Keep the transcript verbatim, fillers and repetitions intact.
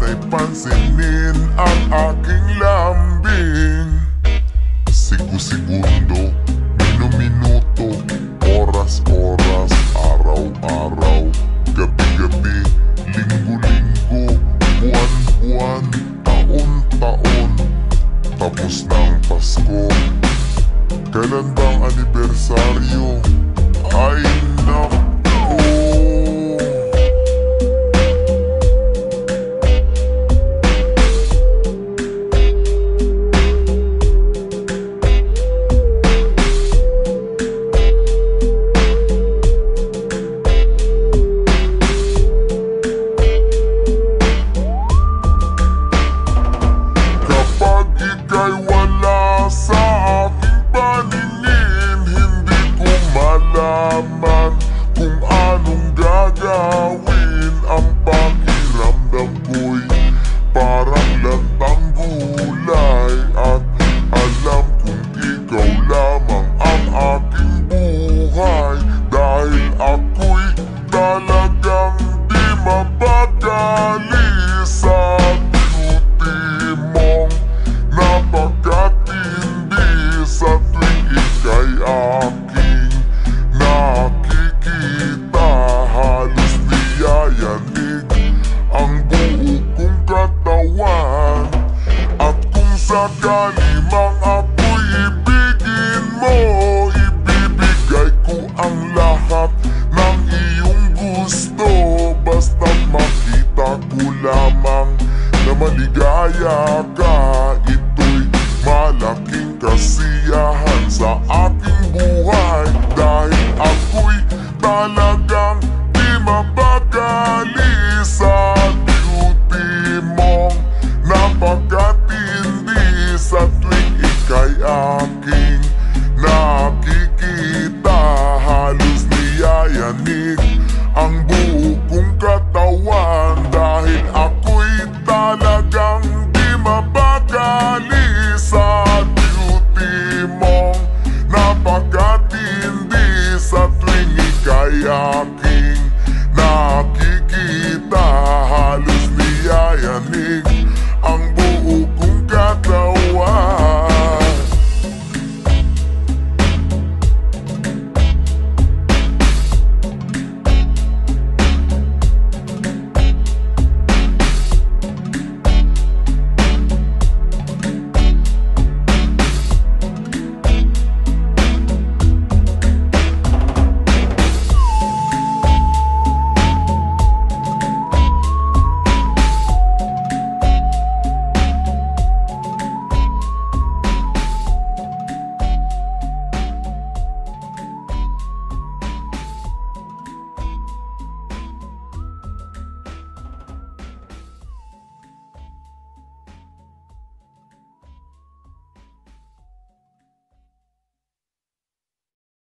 sana'y pansinin ang aking lambing. Sigo-segundo, minu-minuto, oras-oras, araw-araw, gabi-gabi, linggo-linggo, buwan-buwan, taon-taon. Tapos ng Pasko, kailan bang anibersaryo? Ay naku! Kung anong gagawin, ang pakiramdam ko'y parang lantang gulay. At alam kong ikaw lamang ang aking buhay, dahil ako'y talagang di mapakali sa beauty mong napakatindi. Sa tuwing ika'y aking nakikita, halos niyayanig ang buo kong katawan. At kung sakali mang ako'y ibigin mo, ibibigay ko ang lahat ng iyong gusto. Basta't makita ko lamang na maligaya ka, ito'y malaking kasiyahan sa